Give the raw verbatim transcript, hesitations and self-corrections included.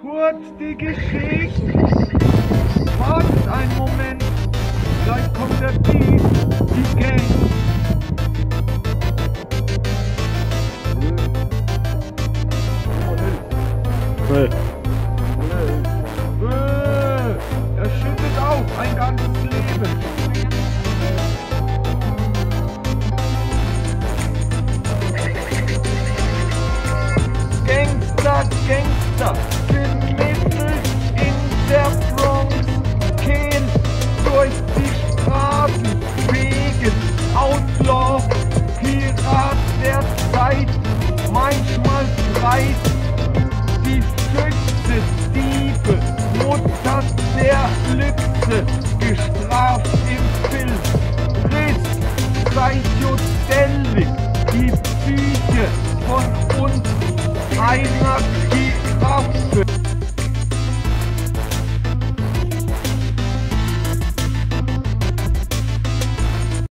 kurz die Geschichte. Wartet einen Moment, gleich kommt der Beat, die Gang. Hey. Äh, er schüttet auf ein ganzes Leben. Gangster, Gangster, gemittelt in der Bronx, Kehl durch die Straßen, wegen Outlaw, Pirat der Zeit, manchmal breit, die Füchse, Diebe, Mutter der Lüchse, gestraft im Film, Riss, psychedelic, die Psyche von uns einer Giraffe.